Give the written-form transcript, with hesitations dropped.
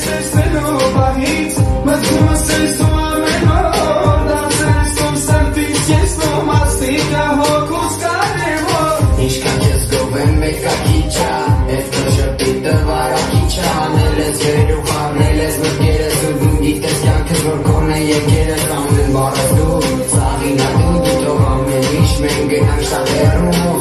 tesnelu, pahic, mas tu ameno, dances sartis jesto mastika hokus karevo. Ինչքան չես գովում մեկ կակիչա, էդ կշպիտը վարակիչա, անել ես երուխարնել ես մտքերս ու դու գիտես յանքս որ կորն է եկերս ամեն բարս դու, սաղինա դու գիտող ամեն ինչ մենք գնանք շատ հեռու